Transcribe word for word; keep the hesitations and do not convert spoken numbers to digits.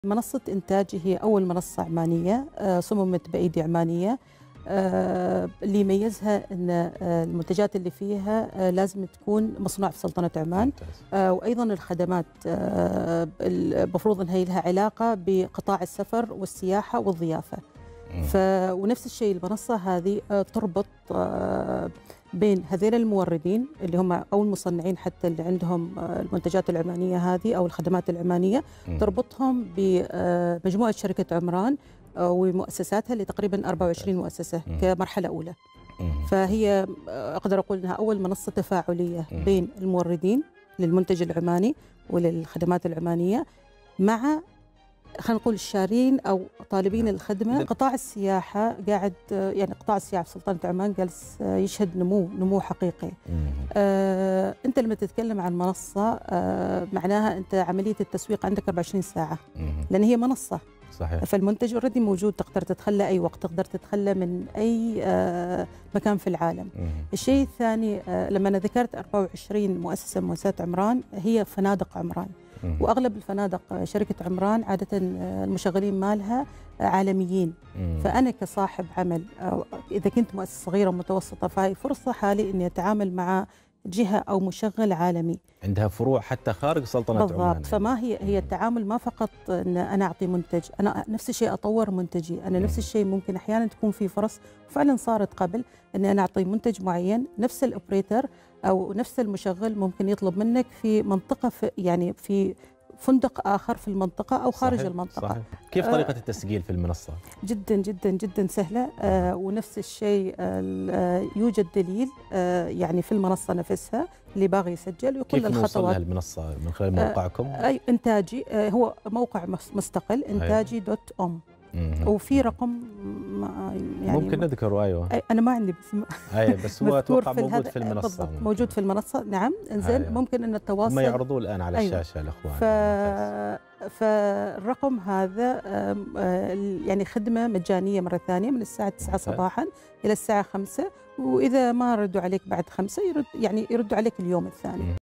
منصة إنتاجي هي أول منصة عمانية صممت بأيدي عمانية. اللي يميزها أن المنتجات اللي فيها لازم تكون مصنوعة في سلطنة عمان. وأيضا الخدمات المفروض أنها لها علاقة بقطاع السفر والسياحة والضيافة. ف... ونفس الشيء المنصة هذه تربط بين هذين الموردين اللي هم أو المصنعين حتى اللي عندهم المنتجات العمانية هذه أو الخدمات العمانية، تربطهم بمجموعة شركة عمران ومؤسساتها اللي تقريبا أربعة وعشرين مؤسسة كمرحلة أولى. فهي أقدر أقول أنها أول منصة تفاعلية بين الموردين للمنتج العماني وللخدمات العمانية مع خلينا نقول الشارين او طالبين الخدمه. قطاع السياحه قاعد يعني قطاع السياحه في سلطنه عمان جالس يشهد نمو نمو حقيقي. آه انت لما تتكلم عن منصه آه معناها انت عمليه التسويق عندك أربعة وعشرين ساعه، لان هي منصه. صحيح. فالمنتج اوريدي موجود، تقدر تدخله اي وقت، تقدر تدخله من اي آه مكان في العالم. الشيء الثاني آه لما انا ذكرت أربعة وعشرين مؤسسه مؤسسات عمران، هي فنادق عمران. واغلب الفنادق شركه عمران عاده المشغلين مالها عالميين. فانا كصاحب عمل اذا كنت مؤسسه صغيره ومتوسطه، فهي فرصه حالي اني اتعامل مع جهه او مشغل عالمي عندها فروع حتى خارج سلطنه بالضبط. عمان. بالضبط. فما هي هي التعامل ما فقط ان انا اعطي منتج، انا نفس الشيء اطور منتجي، انا نفس الشيء ممكن احيانا تكون في فرص وفعلا صارت قبل ان انا اعطي منتج معين، نفس الاوبريتر او نفس المشغل ممكن يطلب منك في منطقه في يعني في فندق آخر في المنطقة أو خارج صحيح. المنطقة. صحيح. كيف طريقة التسجيل في المنصة؟ جدا جدا جدا سهلة. آه ونفس الشيء آه يوجد دليل آه يعني في المنصة نفسها اللي باغي يسجل وكل كيف الخطوات. نوصل لها المنصة من خلال موقعكم؟ آه أي إنتاجي آه هو موقع مستقل إنتاجي دوت أم. وفي رقم يعني ممكن نذكره. ايوه انا ما عندي بس ايوه بس هو اتوقع موجود في المنصه. بالضبط موجود في المنصه. نعم انزين. أيوة. ممكن ان التواصل ما يعرضوه الان على أيوة. الشاشه الاخوان. ف... فالرقم هذا يعني خدمه مجانيه مره ثانيه من الساعه تسعة صباحا الى الساعه خمسة، واذا ما ردوا عليك بعد خمسة يرد يعني يردوا عليك اليوم الثاني.